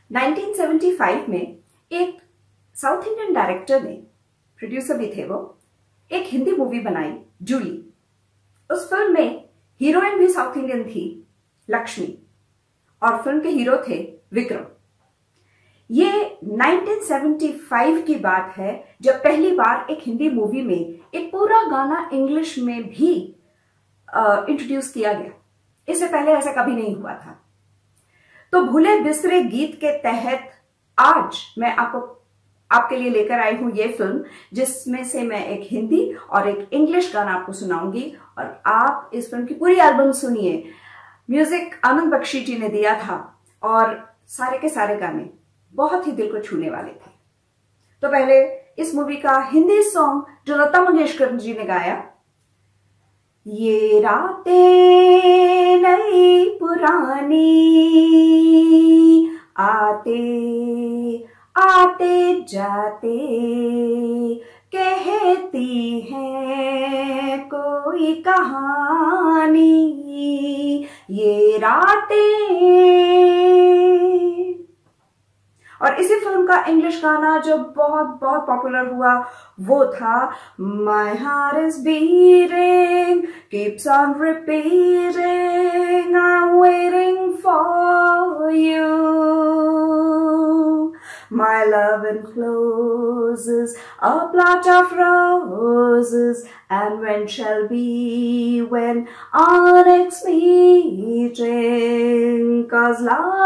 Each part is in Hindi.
1975 में एक साउथ इंडियन डायरेक्टर ने, प्रोड्यूसर भी थे वो, एक हिंदी मूवी बनाई जूली। उस फिल्म में हीरोइन भी साउथ इंडियन थी, लक्ष्मी, और फिल्म के हीरो थे विक्रम। ये 1975 की बात है जब पहली बार एक हिंदी मूवी में एक पूरा गाना इंग्लिश में भी इंट्रोड्यूस किया गया। इससे पहले ऐसा कभी नहीं हुआ था। तो भूले बिसरे गीत के तहत आज मैं आपके लिए लेकर आई हूं ये फिल्म, जिसमें से मैं एक हिंदी और एक इंग्लिश गाना आपको सुनाऊंगी और आप इस फिल्म की पूरी एल्बम सुनिए। म्यूजिक आनंद बख्शी जी ने दिया था और सारे के सारे गाने बहुत ही दिल को छूने वाले थे। तो पहले इस मूवी का हिंदी सॉन्ग जो लता मंगेशकर जी ने गाया, ये रातें नई पुरानी आते आते जाते कहती है कोई कहानी, ये रातें। और इसी फिल्म का इंग्लिश गाना जो बहुत बहुत पॉपुलर हुआ वो था My heart is beating, keeps on repeating, I'm waiting for you. My love encloses a plot of roses, and when shall be when our next meeting? 'Cause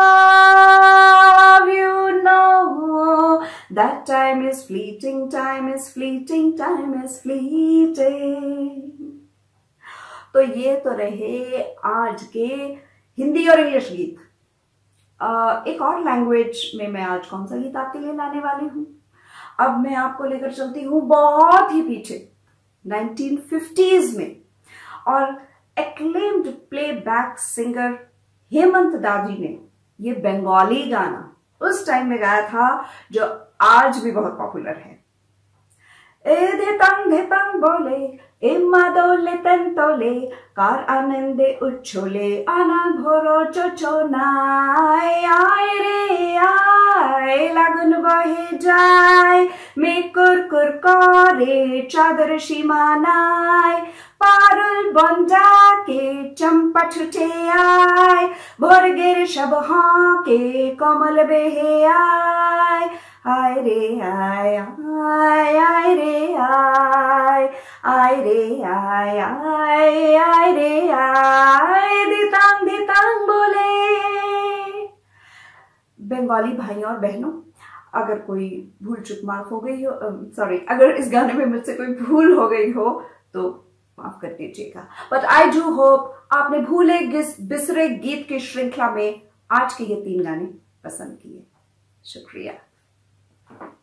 love, you know, that time is fleeting, time is fleeting, time is fleeting. तो ये तो रहे आज के हिंदी और इंग्लिश गीत। एक और लैंग्वेज में मैं आज कौन सा गीत आपके लिए लाने वाली हूं? अब मैं आपको लेकर चलती हूं बहुत ही पीछे 1950s में, और एक्लेम्ड प्लेबैक सिंगर हेमंत दाजी ने ये बंगाली गाना उस टाइम में गाया था जो आज भी बहुत पॉपुलर है। ए धेतंग बोले एम्मा दोले तंतोले कार आनंदे उच्छोले आना घोरो चोचोनाय आय रे आय लागुन बहे যায় মেকুর কুর করে চাদর সীমানায় পারুল বনজাকে চম্পা ছুটে আয় ভোরগের সব হাঁকে কমল বেহে আয় आय रे आय आय आय रे आय आय रे आय आय आय रे आय धितांग बोले। बंगाली भाइयों और बहनों, अगर कोई भूल चूक माफ हो गई हो, सॉरी, अगर इस गाने में मुझसे कोई भूल हो गई हो तो माफ कर दीजिएगा। बट आई डू होप आपने भूले बिसरे गीत की श्रृंखला में आज के ये 3 गाने पसंद किए। शुक्रिया।